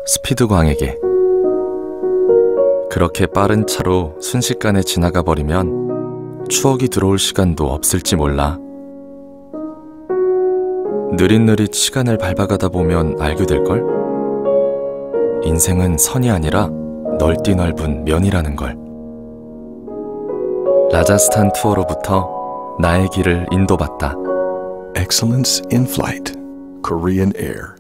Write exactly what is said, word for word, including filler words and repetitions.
스피드 광에게. 그렇게 빠른 차로 순식간에 지나가 버리면 추억이 들어올 시간도 없을지 몰라. 느릿느릿 시간을 밟아가다 보면 알게 될걸? 인생은 선이 아니라 넓디 넓은 면이라는 걸. 라자스탄 투어로부터 나의 길을 인도받다. Excellence in Flight, Korean Air.